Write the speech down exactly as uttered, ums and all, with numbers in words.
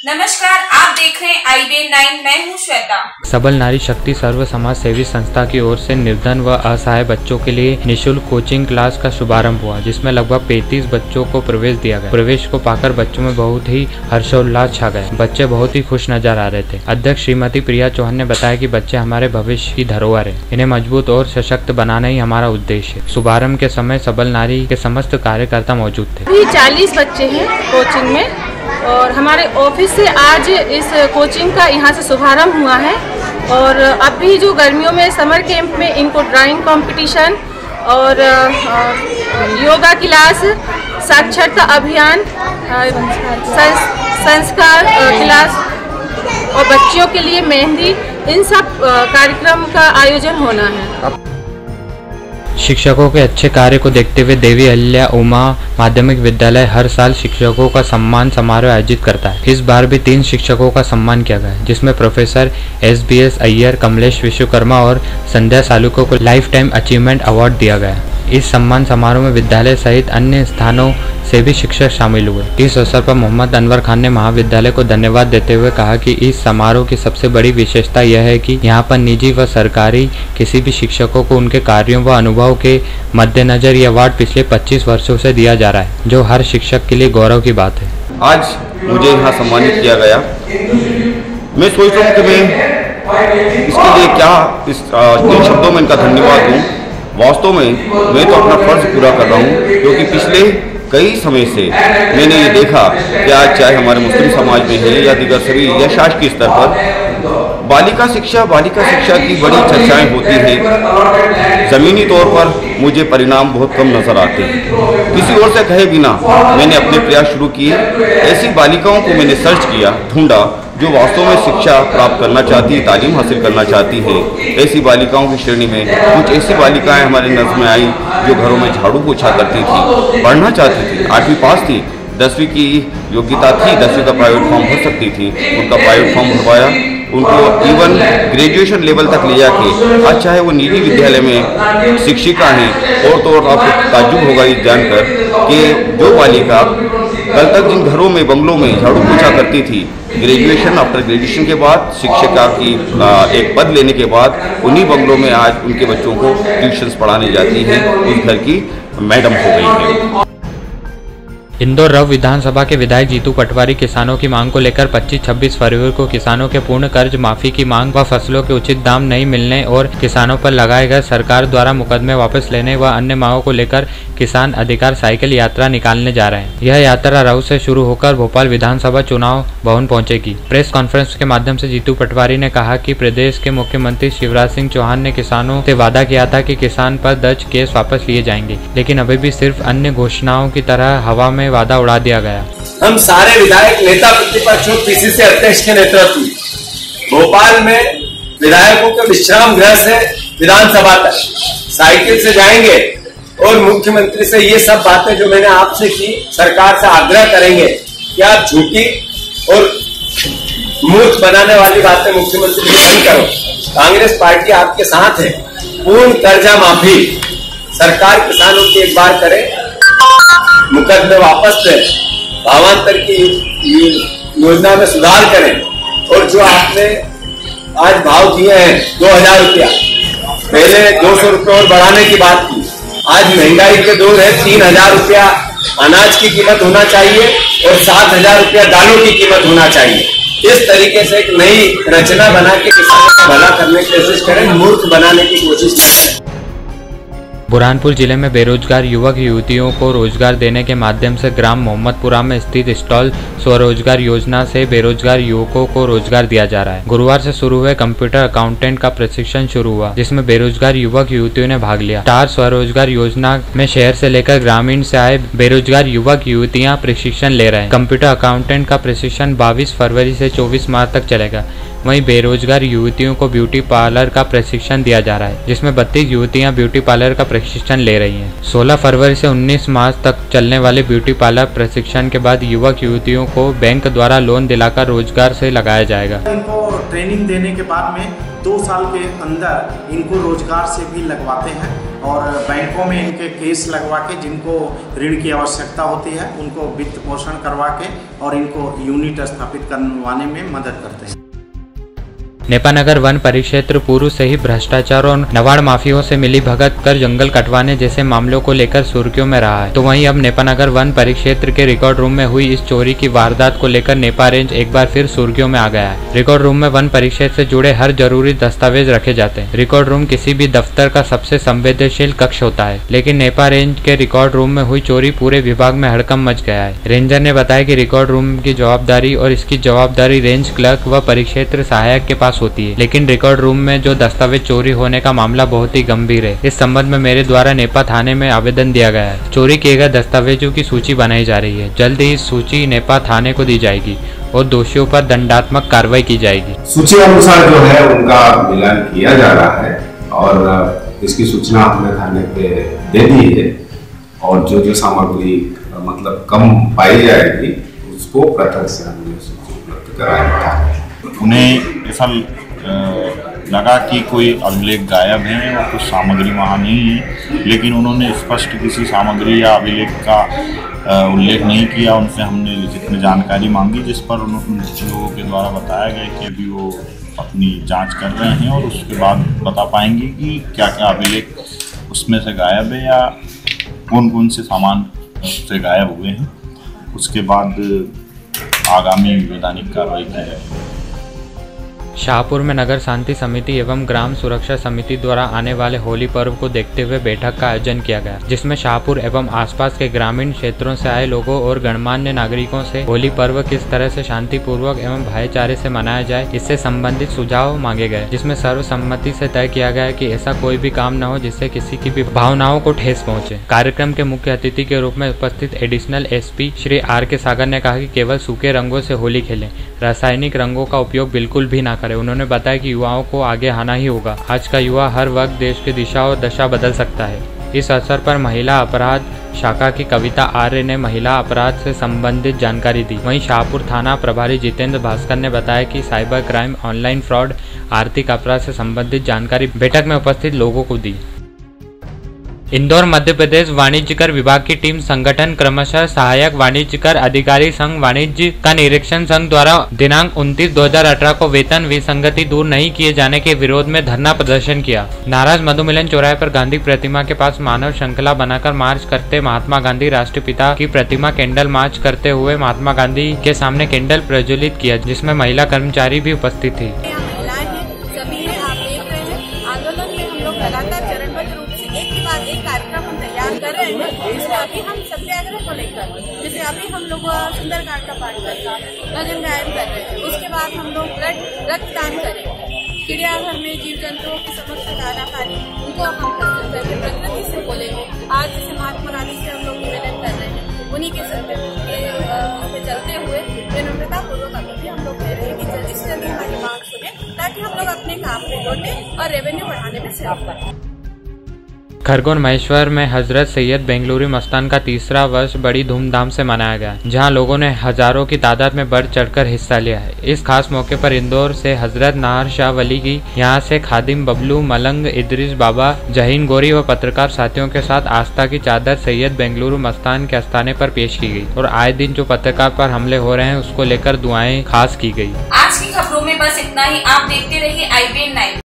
नमस्कार, आप देख रहे हैं आई बी एन नाइन। मैं हूं श्वेता। सबल नारी शक्ति सर्व समाज सेवी संस्था की ओर से निर्धन व असहाय बच्चों के लिए निःशुल्क कोचिंग क्लास का शुभारंभ हुआ, जिसमें लगभग पैंतीस बच्चों को प्रवेश दिया गया। प्रवेश को पाकर बच्चों में बहुत ही हर्षोल्लास छा गया। बच्चे बहुत ही खुश नजर आ रहे थे। अध्यक्ष श्रीमती प्रिया चौहान ने बताया कि बच्चे हमारे भविष्य की धरोहर है, इन्हें मजबूत और सशक्त बनाना ही हमारा उद्देश्य है। शुभारंभ के समय सबल नारी के समस्त कार्यकर्ता मौजूद थे। चालीस बच्चे हैं कोचिंग में और हमारे ऑफिस से आज इस कोचिंग का यहाँ से शुभारंभ हुआ है। और अभी जो गर्मियों में समर कैंप में इनको ड्राइंग कंपटीशन और योगा क्लास, साक्षरता अभियान, संस्कार क्लास और बच्चियों के लिए मेहंदी, इन सब कार्यक्रम का आयोजन होना है। शिक्षकों के अच्छे कार्य को देखते हुए देवी अहिल्या उमा माध्यमिक विद्यालय हर साल शिक्षकों का सम्मान समारोह आयोजित करता है। इस बार भी तीन शिक्षकों का सम्मान किया गया, जिसमें professor S B S Iyer, Kamlesh Vishwakarma और संध्या सालुको को लाइफ टाइम अचीवमेंट अवार्ड दिया गया। इस सम्मान समारोह में विद्यालय सहित अन्य स्थानों से भी शिक्षक शामिल हुए। इस अवसर पर मोहम्मद अनवर खान ने महाविद्यालय को धन्यवाद देते हुए कहा कि इस समारोह की सबसे बड़ी विशेषता यह है कि यहाँ पर निजी व सरकारी किसी भी शिक्षकों को उनके कार्यों व अनुभव के मद्देनजर ये अवार्ड पिछले पच्चीस वर्षों से दिया जा रहा है, जो हर शिक्षक के लिए गौरव की बात है। आज मुझे यहाँ सम्मानित किया गया। मैं सोच रहा हूँ कि मैं इसके लिए क्या इस इन शब्दों में इनका धन्यवाद दूँ। वास्तव में मैं तो अपना फर्ज पूरा कर रहा हूँ, क्योंकि पिछले कई समय से मैंने ये देखा कि आज चाहे हमारे मुस्लिम समाज में है या दीगर सभी या शासकीय स्तर पर बालिका शिक्षा बालिका शिक्षा की बड़ी चर्चाएं होती हैं। ज़मीनी तौर पर मुझे परिणाम बहुत कम नजर आते हैं। किसी और से कहे बिना मैंने अपने प्रयास शुरू किए। ऐसी बालिकाओं को मैंने सर्च किया, ढूंढा, जो वास्तव में शिक्षा प्राप्त करना चाहती है, तालीम हासिल करना चाहती है। ऐसी बालिकाओं की श्रेणी में कुछ ऐसी बालिकाएं हमारे नज़र में आई जो घरों में झाड़ू पोछा करती थी, पढ़ना चाहती थी, आठवीं पास थी, दसवीं की योग्यता थी, दसवीं का प्राइवेट फॉर्म भर सकती थी। उनका प्राइवेट फॉर्म भरवाया, उनको इवन ग्रेजुएशन लेवल तक ले जाके आज चाहे वो निजी विद्यालय में शिक्षिका हैं। और तो और आपको ताज्जुब होगा ये जानकर कि जो बालिका कल तक जिन घरों में बंगलों में झाड़ू पोछा करती थी, ग्रेजुएशन आफ्टर ग्रेजुएशन के बाद शिक्षिका की एक पद लेने के बाद उन्हीं बंगलों में आज उनके बच्चों को ट्यूशन्स पढ़ाने जाती हैं, उस घर की मैडम हो गई है। इंदौर रव विधानसभा के विधायक जीतू पटवारी किसानों की मांग को लेकर पच्चीस छब्बीस फरवरी को किसानों के पूर्ण कर्ज माफी की मांग व फसलों के उचित दाम नहीं मिलने और किसानों पर लगाए गए सरकार द्वारा मुकदमे वापस लेने व अन्य मांगों को लेकर किसान अधिकार साइकिल यात्रा निकालने जा रहे हैं। यह यात्रा रव से शुरू होकर भोपाल विधानसभा चुनाव भवन पहुंचेगी। प्रेस कॉन्फ्रेंस के माध्यम से जीतू पटवारी ने कहा कि प्रदेश के मुख्यमंत्री शिवराज सिंह चौहान ने किसानों से वादा किया था कि किसान पर दर्ज केस वापस लिए जाएंगे, लेकिन अभी भी सिर्फ अन्य घोषणाओं की तरह हवा में वादा उड़ा दिया गया। हम सारे विधायक नेता प्रतिपक्ष और पीसीसी अध्यक्ष के नेतृत्व में भोपाल में विधायकों के विश्राम गृह से विधानसभा तक साइकिल से जाएंगे और मुख्यमंत्री से ये सब बातें जो मैंने आपसे की, सरकार से आग्रह करेंगे कि आप झूठी और मूर्ख बनाने वाली बातें मुख्यमंत्री नहीं करो। कांग्रेस पार्टी आपके साथ है। पूर्ण कर्जा माफी सरकार किसानों की एक बार करे, मुकदमे वापस लें, भावांतर की योजना में सुधार करें और जो आपने आज भाव दिए हैं दो हजार रुपया, पहले दो सौ रुपये और बढ़ाने की बात की, आज महंगाई के दौर है, तीन हजार रुपया अनाज की कीमत होना चाहिए और सात हजार रुपया दालों की कीमत होना चाहिए। इस तरीके से एक नई रचना बना के किसानों का भला करने की कोशिश करें, मूर्ख बनाने की कोशिश न करें। बुरहानपुर जिले में बेरोजगार युवक युवतियों को रोजगार देने के माध्यम से ग्राम मोहम्मदपुरा में स्थित स्टॉल स्वरोजगार योजना से बेरोजगार युवकों को रोजगार दिया जा रहा है। गुरुवार से शुरू हुए कंप्यूटर अकाउंटेंट का प्रशिक्षण शुरू हुआ, जिसमें बेरोजगार युवक युवतियों ने भाग लिया। स्टार स्वरोजगार योजना में शहर से लेकर ग्रामीण से आए बेरोजगार युवक युवतियाँ प्रशिक्षण ले रहे हैं। कंप्यूटर अकाउंटेंट का प्रशिक्षण बाईस फरवरी से चौबीस मार्च तक चलेगा। वहीं बेरोजगार युवतियों को ब्यूटी पार्लर का प्रशिक्षण दिया जा रहा है, जिसमें बत्तीस युवतियां ब्यूटी पार्लर का प्रशिक्षण ले रही हैं। सोलह फरवरी से उन्नीस मार्च तक चलने वाले ब्यूटी पार्लर प्रशिक्षण के बाद युवक युवतियों को बैंक द्वारा लोन दिलाकर रोजगार से लगाया जाएगा। इनको ट्रेनिंग देने के बाद में दो साल के अंदर इनको रोजगार से भी लगवाते हैं और बैंकों में इनके केस लगवा के जिनको ऋण की आवश्यकता होती है उनको वित्त पोषण करवा के और इनको यूनिट स्थापित करवाने में मदद करते हैं। नेपानगर वन परिक्षेत्र पूर्व से ही भ्रष्टाचार और नवाड़ माफियों से मिली भगत कर जंगल कटवाने जैसे मामलों को लेकर सुर्खियों में रहा है। तो वहीं अब नेपानगर वन परिक्षेत्र के रिकॉर्ड रूम में हुई इस चोरी की वारदात को लेकर नेपा रेंज एक बार फिर सुर्खियों में आ गया है। रिकॉर्ड रूम में वन परिक्षेत्र से जुड़े हर जरूरी दस्तावेज रखे जाते हैं। रिकॉर्ड रूम किसी भी दफ्तर का सबसे संवेदनशील कक्ष होता है, लेकिन नेपा रेंज के रिकॉर्ड रूम में हुई चोरी पूरे विभाग में हड़कंप मच गया है। रेंजर ने बताया कि रिकॉर्ड रूम की जवाबदारी और इसकी जवाबदारी रेंज क्लर्क व परिक्षेत्र सहायक के पास होती है, लेकिन रिकॉर्ड रूम में जो दस्तावेज चोरी होने का मामला बहुत ही गंभीर है। इस संबंध में मेरे द्वारा नेपा थाने में आवेदन दिया गया है। चोरी किए गए दस्तावेजों की सूची बनाई जा रही है। जल्द ही इस सूची नेपा थाने को दी जाएगी और दोषियों पर दंडात्मक कार्रवाई की जाएगी। सूची अनुसार जो है उनका मिलान किया जा रहा है और इसकी सूचना हमने थाने पे दे दी है और जो जो सामग्री मतलब कम पाई जाएगी उसको पृथक से हमने उपलब्ध कराया था। उन्हें ऐसा लगा कि कोई अभिलेख गायब है और कुछ सामग्री वहाँ नहीं है, लेकिन उन्होंने स्पष्ट किसी सामग्री या अभिलेख का उल्लेख नहीं किया। उनसे हमने लिखित में जानकारी मांगी, जिस पर उन्होंने लोगों के द्वारा बताया गया कि अभी वो अपनी जांच कर रहे हैं और उसके बाद बता पाएंगे कि क्या क्या अभिलेख उसमें से गायब है या कौन कौन से सामान उससे गायब हुए हैं। उसके बाद आगामी वैधानिक कार्रवाई की जाएगी। शाहपुर में नगर शांति समिति एवं ग्राम सुरक्षा समिति द्वारा आने वाले होली पर्व को देखते हुए बैठक का आयोजन किया गया, जिसमें शाहपुर एवं आसपास के ग्रामीण क्षेत्रों से आए लोगों और गणमान्य नागरिकों से होली पर्व किस तरह से शांतिपूर्वक एवं भाईचारे से मनाया जाए इससे संबंधित सुझाव मांगे गए, जिसमें सर्वसम्मति से तय किया गया कि ऐसा कोई भी काम न हो जिससे किसी की भी भावनाओं को ठेस पहुँचे। कार्यक्रम के मुख्य अतिथि के रूप में उपस्थित additional S P Shri R K Sagar ने कहा कि केवल सूखे रंगों से होली खेलें, रासायनिक रंगों का उपयोग बिल्कुल भी ना करें। उन्होंने बताया कि युवाओं को आगे आना ही होगा। आज का युवा हर वक्त देश की दिशा और दशा बदल सकता है। इस अवसर पर महिला अपराध शाखा की कविता आर्य ने महिला अपराध से संबंधित जानकारी दी। वहीं शाहपुर थाना प्रभारी जितेंद्र भास्कर ने बताया कि साइबर क्राइम, ऑनलाइन फ्रॉड, आर्थिक अपराध से संबंधित जानकारी बैठक में उपस्थित लोगों को दी। इंदौर मध्य प्रदेश वाणिज्यकर विभाग की टीम संगठन क्रमशः सहायक वाणिज्यकर अधिकारी संघ वाणिज्य का निरीक्षण संघ द्वारा दिनांक उनतीस दो हजार अठारह को वेतन विसंगति दूर नहीं किए जाने के विरोध में धरना प्रदर्शन किया। नाराज मधुमिलन चौराहे पर गांधी प्रतिमा के पास मानव श्रृंखला बनाकर मार्च करते महात्मा गांधी राष्ट्रपिता की प्रतिमा कैंडल मार्च करते हुए महात्मा गांधी के सामने कैंडल प्रज्वलित किया, जिसमें महिला कर्मचारी भी उपस्थित थी। लगातार चरणबद्ध रूप से एक के बाद एक कार्यक्रम हम तैयार कर रहे हैं, जिसमें अभी हम सत्याग्रह को लेकर, जैसे अभी हम लोग सुंदरकांड का पाठ कर रहे हैं, भजन गायन कर रहे हैं, उसके बाद हम लोग ब्लड रक्तदान करेंगे। चिड़ियाघर में जीव जंतुओं की समस्त काराकानी उनको हम प्रस्तुत करके प्रकृति से बोलेंगे। आज जैसे महात्मा गांधी से हम लोग निवेदन कर रहे हैं, उन्हीं के सत्य चलते हुए विनम्रता पूर्वक अभी हम लोग कह रहे हैं कि जल्दी से जल्दी हमारी मांग सुने, ताकि हम लोग अपने काम में लौटे और रेवेन्यू बढ़ाने में सहयोग करें। खरगोन महेश्वर में हजरत सैयद बेंगलुरु मस्तान का तीसरा वर्ष बड़ी धूमधाम से मनाया गया, जहां लोगों ने हजारों की तादाद में बढ़ चढ़कर हिस्सा लिया है। इस खास मौके पर इंदौर से हजरत नाहर शाह वली की, यहां से खादिम बबलू, मलंग, इदरीस बाबा, जहीन गोरी व पत्रकार साथियों के साथ आस्था की चादर सैयद बेंगलुरु मस्तान के आस्थाने पर पेश की गई और आए दिन जो पत्रकार पर हमले हो रहे हैं उसको लेकर दुआएं खास की गई। आज की खबरों में बस इतना ही। आप देखते रहिए आई बी एन नाइन।